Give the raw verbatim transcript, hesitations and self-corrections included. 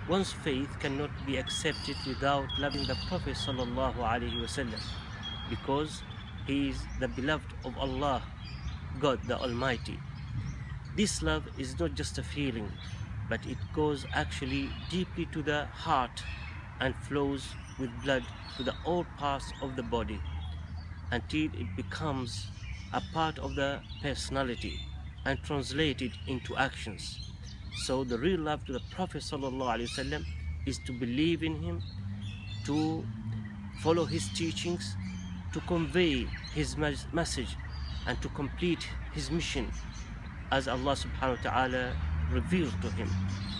One's faith cannot be accepted without loving the Prophet sallallahu alaihi wasallam, because he is the beloved of Allah, God the Almighty. This love is not just a feeling, but it goes actually deeply to the heart and flows with blood to the all parts of the body until it becomes a part of the personality and translated into actions. So the real love to the Prophet ﷺ is to believe in him, to follow his teachings, to convey his mes- message, and to complete his mission as Allah subhanahu wa ta'ala revealed to him.